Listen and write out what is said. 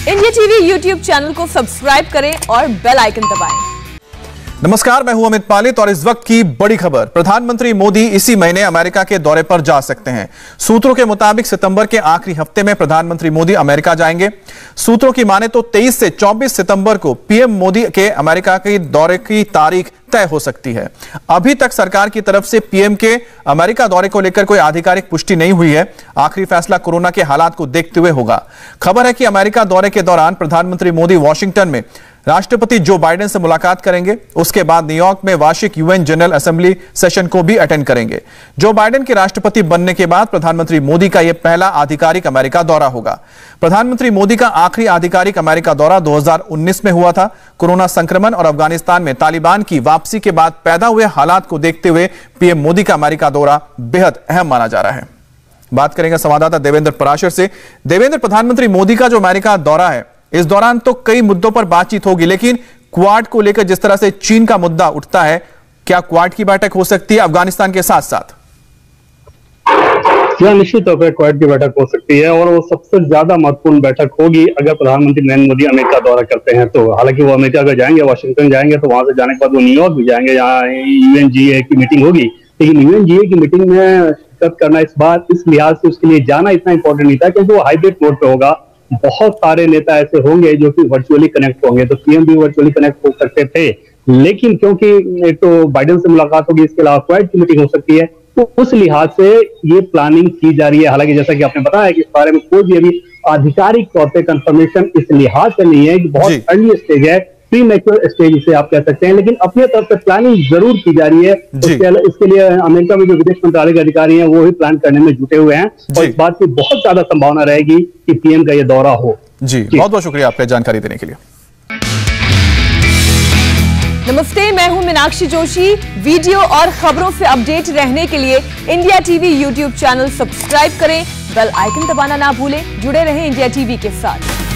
India TV YouTube channel को subscribe करें और बेल आइकन दबाएं। नमस्कार, मैं हूं अमित पालित और इस वक्त की बड़ी खबर। प्रधानमंत्री मोदी इसी महीने अमेरिका के दौरे पर जा सकते हैं। सूत्रों के मुताबिक सितंबर के आखिरी हफ्ते में प्रधानमंत्री मोदी अमेरिका जाएंगे। सूत्रों की माने तो 23 से 24 सितंबर को पीएम मोदी के अमेरिका के दौरे की तारीख तय हो सकती है। अभी तक सरकार की तरफ से पीएम के अमेरिका दौरे को लेकर कोई आधिकारिक पुष्टि नहीं हुई है। आखिरी फैसला कोरोना के हालात को देखते हुए होगा। खबर है कि अमेरिका दौरे के दौरान प्रधानमंत्री मोदी वॉशिंगटन में राष्ट्रपति जो बाइडेन से मुलाकात करेंगे। उसके बाद न्यूयॉर्क में वार्षिक यूएन जनरल असेंबली सेशन को भी अटेंड करेंगे। जो बाइडेन के राष्ट्रपति बनने के बाद प्रधानमंत्री मोदी का यह पहला आधिकारिक अमेरिका दौरा होगा। प्रधानमंत्री मोदी का आखिरी आधिकारिक अमेरिका दौरा 2019 में हुआ था। कोरोना संक्रमण और अफगानिस्तान में तालिबान की वापसी के बाद पैदा हुए हालात को देखते हुए पीएम मोदी का अमेरिका दौरा बेहद अहम माना जा रहा है। बात करेंगे संवाददाता देवेंद्र पराशर से। देवेंद्र, प्रधानमंत्री मोदी का जो अमेरिका दौरा है, इस दौरान तो कई मुद्दों पर बातचीत होगी, लेकिन क्वाड को लेकर जिस तरह से चीन का मुद्दा उठता है, क्या क्वाड की बैठक हो सकती है अफगानिस्तान के साथ साथ? निश्चित तौर पर क्वाड की बैठक हो सकती है और वो सबसे ज्यादा महत्वपूर्ण बैठक होगी अगर प्रधानमंत्री नरेंद्र मोदी अमेरिका दौरा करते हैं तो। हालांकि वो अमेरिका अगर जाएंगे, वाशिंगटन जाएंगे, तो वहां से जाने के बाद वो न्यूयॉर्क भी जाएंगे, जहाँ यूएनजीए की मीटिंग होगी। लेकिन यूएनजीए की मीटिंग में शिरकत करना इस बार इस लिहाज से उसके लिए जाना इतना इंपॉर्टेंट नहीं था क्योंकि वो हाइब्रिड मोड पे होगा। बहुत सारे नेता ऐसे होंगे जो कि वर्चुअली कनेक्ट होंगे, तो पीएम भी वर्चुअली कनेक्ट हो सकते थे। लेकिन क्योंकि एक तो बाइडेन से मुलाकात होगी, इसके अलावा क्वाड की मीटिंग हो सकती है, तो उस लिहाज से ये प्लानिंग की जा रही है। हालांकि जैसा कि आपने बताया कि इस बारे में कोई भी अभी आधिकारिक तौर पर कंफर्मेशन इस लिहाज से नहीं है कि बहुत अर्ली स्टेज है, प्री मैच्योर स्टेज इसे आप कह सकते हैं, लेकिन अपने तरफ से प्लानिंग जरूर की जा रही है। इसके लिए अमेरिका में जो विदेश मंत्रालय के अधिकारी हैं वो ही प्लान करने में जुटे हुए हैं और इस बात की बहुत ज्यादा संभावना रहेगी कि पीएम का ये दौरा हो। जी बहुत बहुत शुक्रिया आपका जानकारी देने के लिए। नमस्ते, मैं हूं मीनाक्षी जोशी। वीडियो और खबरों से अपडेट रहने के लिए India TV YouTube channel subscribe करें, बेल आइकन दबाना ना भूलें। जुड़े रहें इंडिया टीवी के साथ।